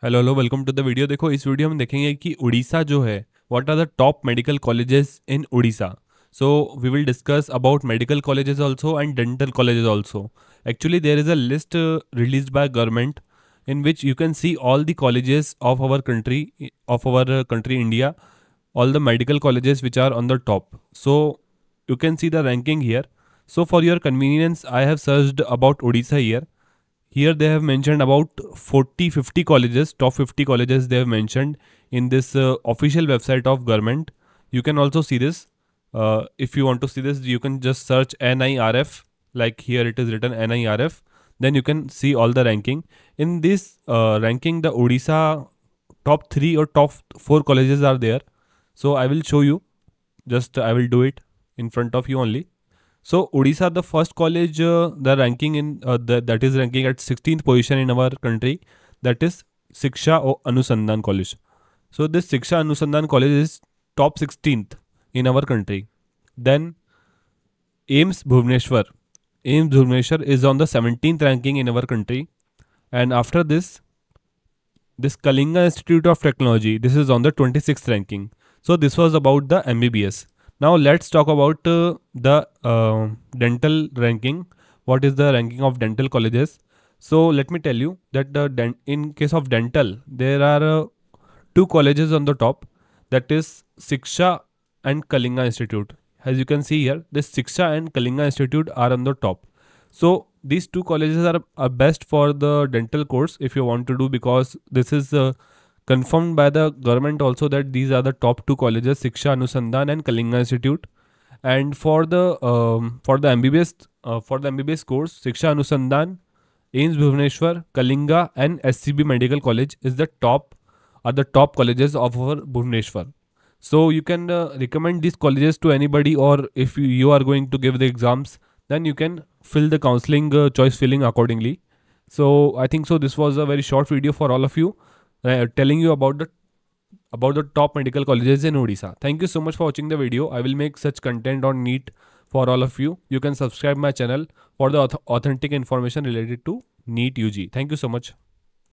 Hello welcome to the video. देखो इस video में देखेंगे कि उड़ीसा जो है what are the top medical colleges in Orissa. So we will discuss about medical colleges also and dental colleges also. Actually there is a list released by government in which you can see all the colleges of our country India, all the medical colleges which are on the top. So you can see the ranking here. So for your convenience I have searched about Odisha here. Here they have mentioned about 40-50 colleges, top 50 colleges they have mentioned in this official website of government. You can also see this. If you want to see this, you can just search NIRF, like here it is written NIRF. Then you can see all the ranking. In this ranking, the Odisha top 3 or top 4 colleges are there. So I will show you. Just I will do it in front of you only. So Odisha, the first college, the ranking that is ranking at 16th position in our country, that is Siksha or Anusandhan College. So this Siksha Anusandhan College is top 16th in our country. Then AIIMS Bhubaneswar. AIIMS Bhubaneswar is on the 17th ranking in our country. And after this Kalinga Institute of Technology, this is on the 26th ranking. So this was about the MBBS. Now let's talk about the dental ranking. What is the ranking of dental colleges? So let me tell you that in case of dental, there are two colleges on the top. That is Siksha and Kalinga Institute. As you can see here, this Siksha and Kalinga Institute are on the top. So these two colleges are best for the dental course if you want to do, because this is confirmed by the government also that these are the top two colleges, Siksha Anusandhan and Kalinga Institute. And for the MBBS course, Siksha Anusandhan, AIIMS Bhubaneswar, Kalinga and SCB Medical College is the top colleges of our Bhubaneswar. So you can recommend these colleges to anybody, or if you are going to give the exams, then you can fill the counseling choice filling accordingly. So I think so this was a very short video for all of you, telling you about the top medical colleges in Odisha. Thank you so much for watching the video. I will make such content on NEET for all of you. You can subscribe my channel for the authentic information related to NEET UG. Thank you so much.